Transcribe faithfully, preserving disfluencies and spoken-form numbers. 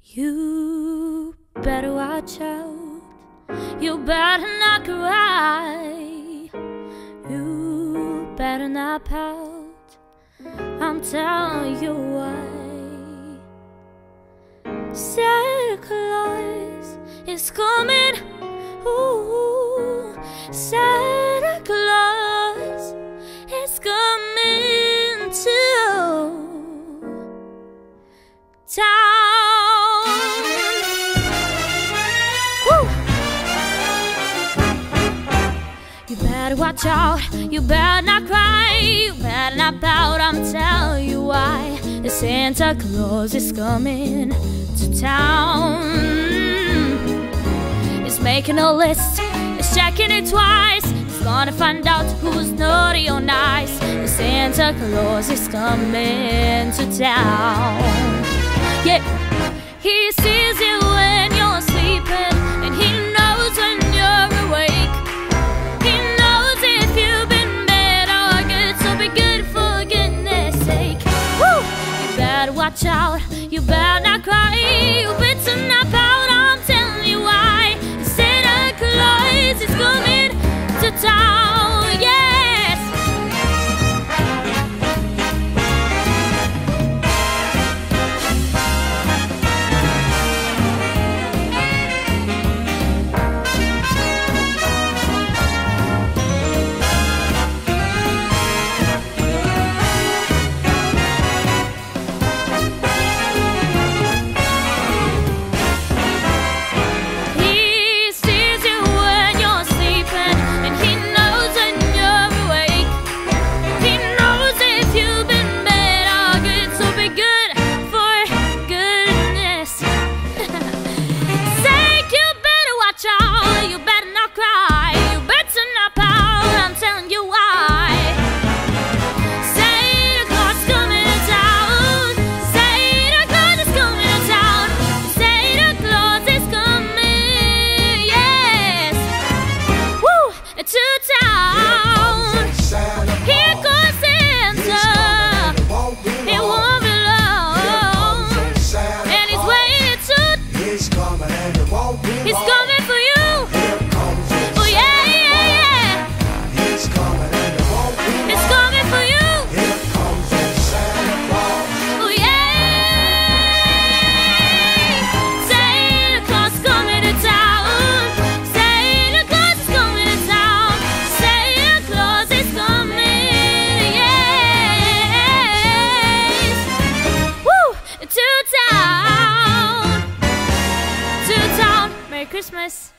You better watch out, you better not cry, you better not pout, I'm telling you why. Santa Claus is coming, ooh, Santa Claus is coming to town. You better watch out, you better not cry, you better not pout, I'm telling you why. The Santa Claus is coming to town. He's making a list, he's checking it twice, he's gonna find out who's naughty or nice. The Santa Claus is coming to town. Yeah, he sees you when you're sleeping, and he knows when you're awake. He knows if you've been bad or good, so be good for goodness sake. Woo! You better watch out, you better not cry, you better not pout, I'm telling you why. Santa Claus is coming to town, yes! Christmas.